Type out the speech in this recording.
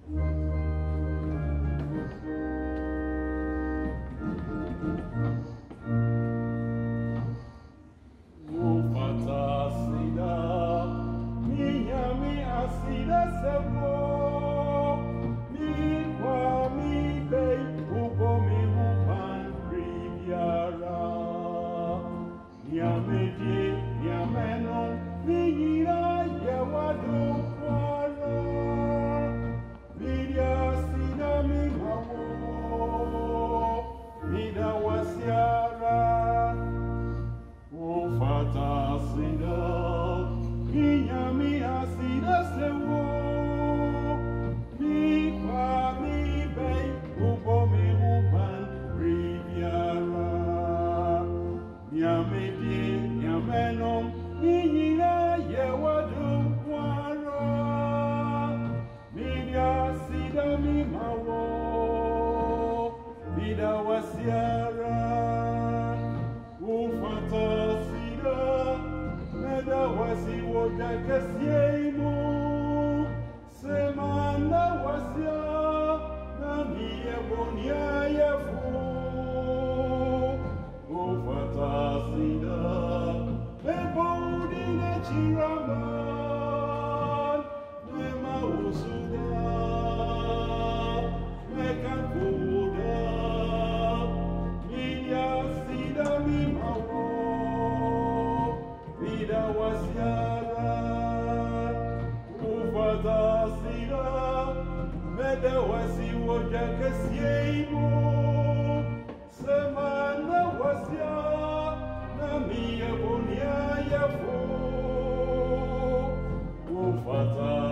Wofata Aseda, Minyami Asida Sebo, Mi Kwa Mi Bei, Ubo Mi Upan Riviera, Niamedi, Niamenon, Vigira Yawadu Kwara, Vidia Sida Mi Mawo, Vida Wasiara. Wofata Aseda, Minyami Asida Sewo, Mi Kwa Mi Bei, Ubo Mi Upan Riviera, Niamedi, Niamenom, Vigira Yawadu Kwara, Vidia Sida Mi Mawo, Vida Wasiara. Wofata Aseda, Meda Wasi Wodakasiemu, Semana Wasia, Nami Ebonia Yefu. Wofata Aseda, Mebodi Nechiraman, Mema Usuda, Mekan Kuda, Minya Sida Mi Mawo, Vida Wasiara. Wofata Aseda, Meda Wasi Wodakasiemu, Semana Wasia, Nami Ebonia Yefu. Wofata